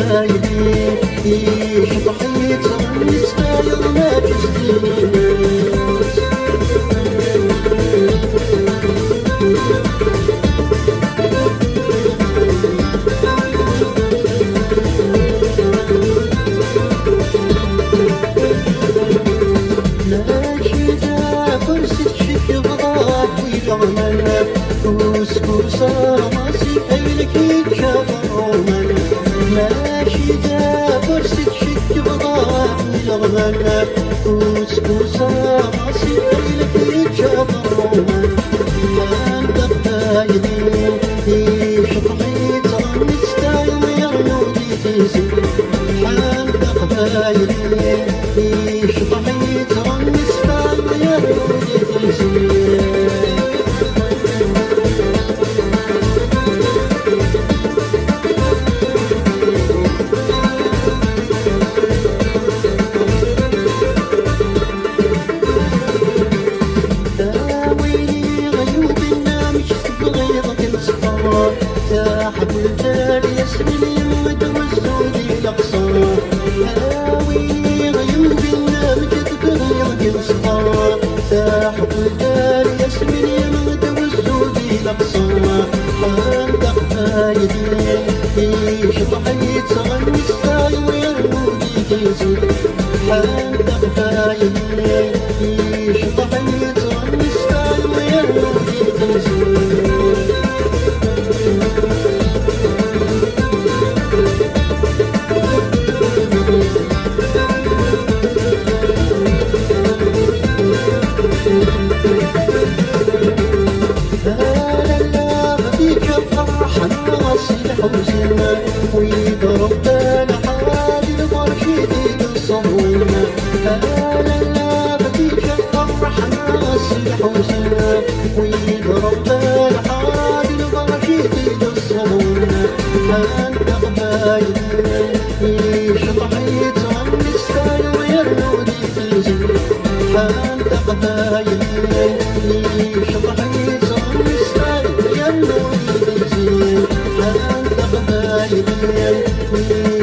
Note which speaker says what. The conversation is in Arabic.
Speaker 1: قبايلي شطحيت النسايا ما تجديناش كوسكوسة راسي عينك يتشاطرون ماشي دا فرسك شك بضاعي لغمنا كوسكوسة راسي عينك يتشاطرون حان قبايلي شطحيت نستايم يرنودي تيزي حان قبايلي شطحيت نستايم يرنودي تيزي ساحب الجار يسمي متوسودي الأقصى هاوي غيوب النام تذكر الصفار ساحب الجار يسمي متوسودي الأقصى حان قبايلي شطحيت النساي ويرمودي تيزي حان قبايلي شطحيت النساي ويرمودي تيزي حوزنا ويضرب بالحادي المرشدي بالصمونا هلا لا بديك الفرح ناسي حوزنا ويضرب بالحادي المرشدي بالصمونا انت قبايلي شطحيت النساي ويرنودي تيزي انت قبايلي شطحيت النساي ويرنودي تيزي قبايلي